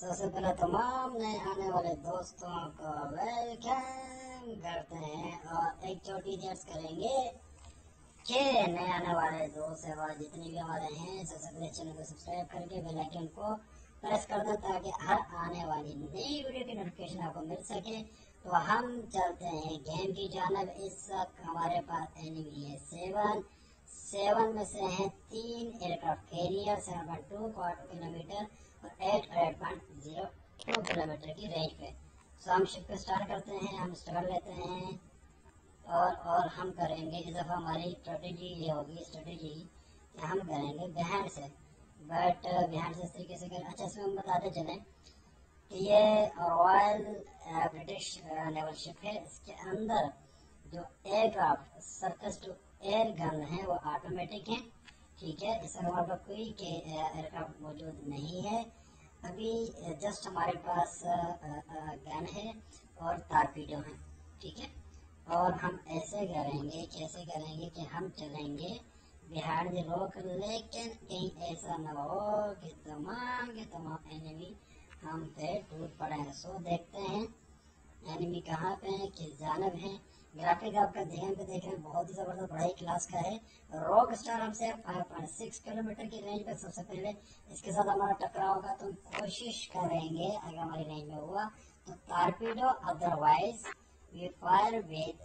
सबसे पहले तमाम नए आने वाले दोस्तों को वेलकम करते हैं और एक छोटी सी अर्ज करेंगे कि नए आने वाले दोस्त और जितने भी हमारे हैं सबसे पहले चैनल को सब्सक्राइब करके बेल आइकन को प्रेस कर दें ताकि हर आने वाली नई वीडियो की नोटिफिकेशन आपको मिल सके। तो हम चलते हैं गेम की जानब। इस वक्त हमारे पास एनिमी है 7 में से हैं 3 एयरक्राफ्ट कैरियर 7.2 किलोमीटर और 8.02 किलोमीटर की रेंज पे। सो हम शिप पे स्टार्ट करते हैं, हम स्टार्ट लेते हैं और हम करेंगे इस दफ़ा हमारी स्ट्रेटेजी ये होगी कि हम करेंगे बिहाइंड से, बट बिहाइंड से इस तरीके से कर। अच्छा, इसमें हम बताते चलें कि ये रॉयल ब्रिटिश नेवल शिप है। इसके अंदर जो aircraft surface to air gun है वो ऑटोमेटिक है, ठीक है। इसमें हमारे पास कोई एयरक्राफ्ट मौजूद नहीं है अभी, जस्ट हमारे पास गन है और टारपीडो है, ठीक है। और हम ऐसे करेंगे, कैसे करेंगे कि हम चलेंगे बिहार द रॉक, लेकिन कहीं ऐसा न हो कि तमाम एनिमी हम पे टूट पड़े। सो देखते हैं एनिमी कहाँ पे है, किस जानब है। ग्राफिक आपका ध्यान पे देख रहे हैं, बहुत ही जबरदस्त बड़ाई क्लास का है। रॉक स्टार हमसे 5.6 किलोमीटर की रेंज पे। सबसे पहले इसके साथ हमारा टकराव होगा तो कोशिश करेंगे अगर हमारी रेंज में हुआ तो torpedo, otherwise we fire with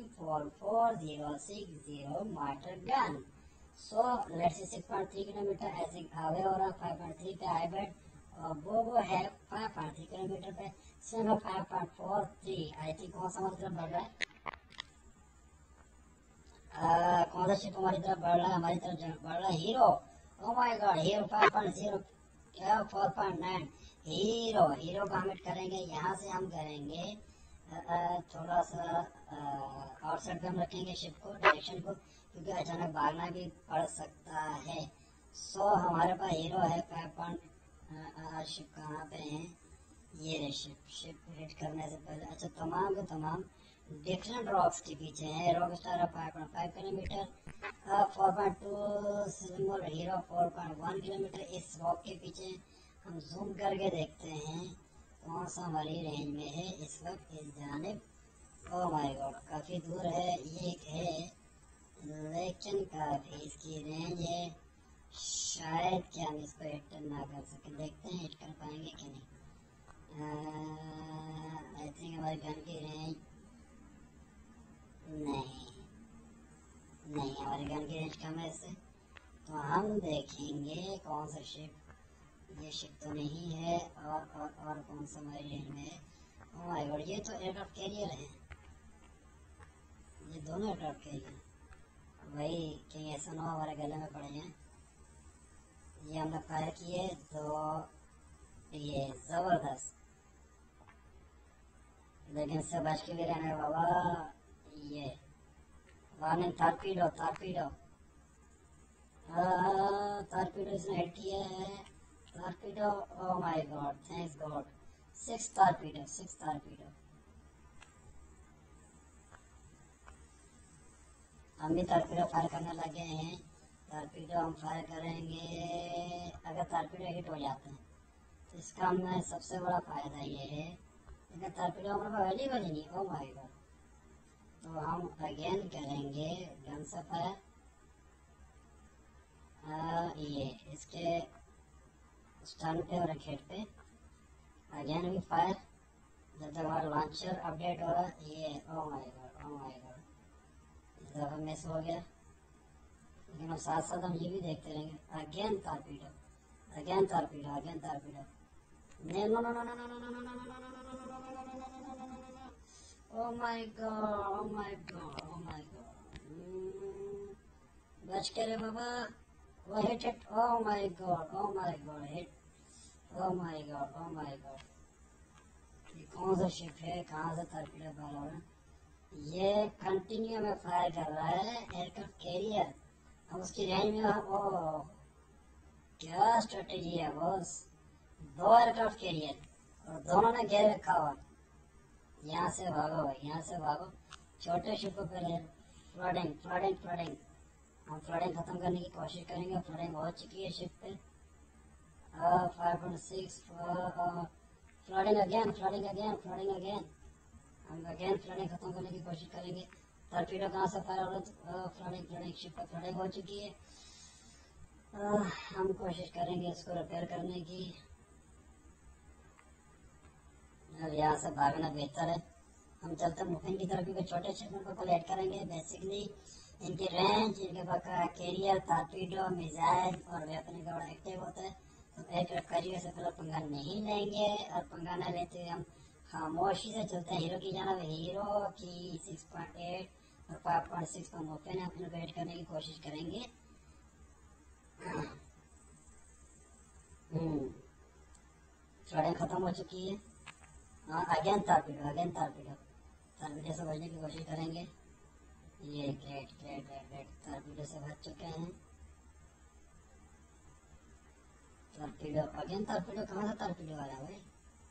M44060 mortar gun। So let's see 6.3 kilometre ऐसे आगे हो रहा, 5.3 पे हाइब्रिड वो है 5.3 किलोमीटर पे। इसमें 5.43 आई थिंक कौन सा हमारी तरफ बढ़ रहा है, कौन सा शिप हमारी तरफ बढ़ रहा है, हमारी तरफ बढ़ रहा है hero. Oh my god, hero 5.0 क्या 4.9 हीरो का हम हिट करेंगे। यहाँ से हम करेंगे थोड़ा सा आउटसाइड पे हम रखेंगे शिप को, डायरेक्शन को, क्योंकि अचानक भागना भी पड़ सकता है। सो हमारे पास हीरो है 5. शिप कहाँ पे है, ये रहे शिप हिट करने से पहले। अच्छा, तमाम के तमाम डिफरेंट रॉक्स के पीछे है। Rock star 5.5 kilometre, 4.2 silver hero 4.1 kilometre. इस रॉक के पीछे हम जूम करके देखते हैं कौन सा हमारी रेंज में है इस वक्त इस जानिब। ओह माय गॉड, काफ़ी दूर है ये है, लेकिन काफ़ी इसकी रेंज है, शायद कि हम इसको हिट ना कर सकें। देखते हैं हिट कर पाएंगे कि नहीं। आई थिंक हमारी गन की रेंज नहीं हमारी गन की रेंज कम है इससे। तो हम देखेंगे कौन सा शिप, ये शिप तो नहीं है, और कौन सा हमारी रेंज में है। ओह माय गॉड, ये तो एयरक्राफ्ट कैरियर है, ये दोनों एयरक्राफ्ट कैरियर। वही कहीं ऐसा ना हो हमारे गले में पड़े हैं। ये हमने फायर किए तो ये जबरदस्त, लेकिन इससे बच के भी रहने बाबा। ये वार्निंग, टारपीडो इसने हिट किया है। Torpedo, oh my god, thanks god, 6 torpedo. हम भी टारपीडो फायर करने लगे हैं। टारपीडो हम फायर करेंगे, अगर टारपीडो हिट हो जाते हैं तो इसका हमें सबसे बड़ा फायदा ये है, लेकिन टारपीडो हमारे पास अवेलेबल ही नहीं। ओह माय गॉड, तो हम अगेन करेंगे गन से फायर। ये इसके स्टन पे और हेड पे अगेन भी फायर। जब तक हमारा लॉन्चर अपडेट हो रहा है ये, ओह माय गॉड, इस दफ़ा मिस हो गया, लेकिन हम साथ साथ हम ये भी देखते रहेंगे। Again torpedo, oh my god, बच के रे बाबा, वो hit, oh my god hit, oh my god. ये कौन सा शिप है, कहाँ से टारपीडो फायर हो रहा है। ये कंटिन्यू में फायर कर रहा है एयरक्राफ्ट कैरियर। हम उसकी रेंज में ओ क्या स्ट्रेटेजी है बॉस, 2 एयरक्राफ्ट कैरियर और दोनों ने घेर रखा हुआ। यहाँ से भागो, छोटे शिप को पहले फ्लडिंग हम फ्लडिंग खत्म करने की कोशिश करेंगे। फ्लडिंग हो चुकी है शिप पे। 5.6 flooding again, हम अगेन फ्लडिंग खत्म करने की कोशिश करेंगे। टॉर्पीडो कहाँ से फायर हो रहा है? फ्लडिंग शिप पर फ्लडिंग हो चुकी है। हम कोशिश करेंगे इसको रिपेयर करने की। अब यहाँ से भागना बेहतर है। हम चलते मुफिन की तरफ, क्योंकि छोटे शिपमेंट को कलेक्ट करेंगे। बेसिकली इनकी रेंज, इनके पास कैरियर, टॉर्पीडो, मिसाइल और वेपन का बड़ा एक्टिव होता है। तो एयरक्राफ्ट कैरियर से पहले पंगा नहीं लेंगे, और पंगा न लेते हुए हम खामोशी से चलते हैं हीरो की जानब। हीरो की 6.8 और 5.6 पर मुफिन हम इनोवेट करने की कोशिश करेंगे। फ्लडिंग खत्म हो चुकी है। अगेन टॉर्पीडो से बचने की कोशिश करेंगे। ये ग्रेट टॉर्पीडो से बच चुके हैं। टॉर्पीडो कहाँ से टॉर्पीडो वाला है भाई?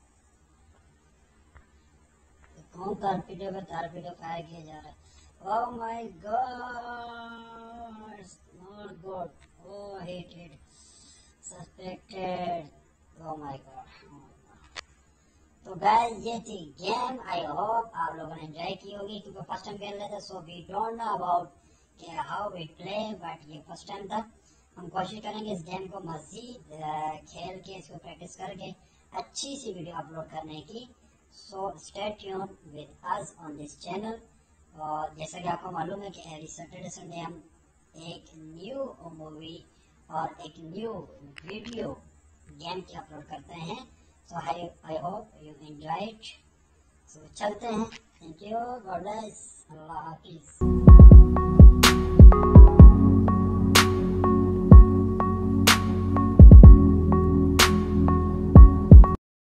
कौन टॉर्पीडो पे टॉर्पीडो फायर किया जा रहा है? Oh my god, not good. Oh hit suspected. Oh my god. तो गाइस ये थी गेम। आई होप आप लोगों ने एंजॉय की होगी, क्योंकि फर्स्ट टाइम खेल रहे थे, so we don't know about how we play, but ये फर्स्ट टाइम था। हम कोशिश करेंगे इस गेम को मजीद खेल के, इसको प्रैक्टिस करके अच्छी सी वीडियो अपलोड करने की। So stay tune with us on this channel. और जैसा कि आपको मालूम है कि एवरी सैटरडे संडे हम एक न्यू मूवी और एक न्यू वीडियो गेम की अपलोड करते हैं। So I hope you enjoyed. So चलते हैं। Thank you. God bless. Allah Hafiz.